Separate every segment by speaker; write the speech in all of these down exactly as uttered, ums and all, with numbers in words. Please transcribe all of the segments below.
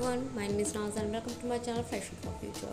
Speaker 1: everyone, my name is Naz and welcome to my channel Fashion for Future.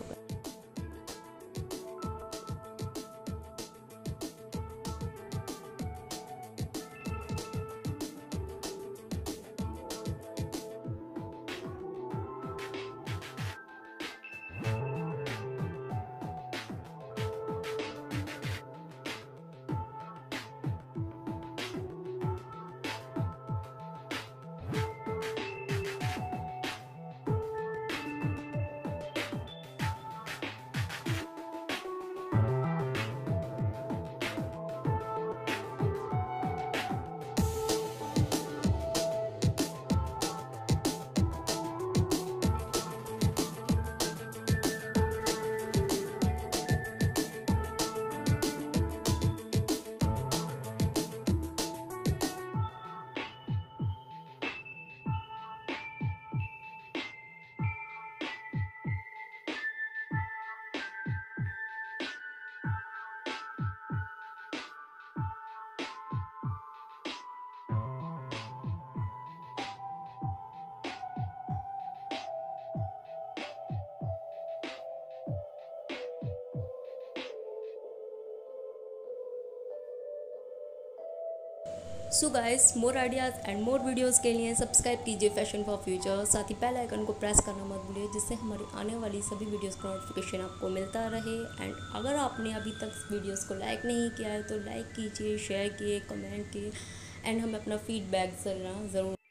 Speaker 1: So guys, more ideas and more videos के लिए subscribe कीजिए fashion for future. साथ ही bell icon को press करना मत भूलिए, जिससे हमारी आने वाली सभी वीडियोज़ का नोटिफिकेशन आपको मिलता रहे। एंड अगर आपने अभी तक इस वीडियोज़ को लाइक नहीं किया है तो लाइक कीजिए, शेयर किए, कमेंट किए एंड हमें अपना फीडबैक ज़रूर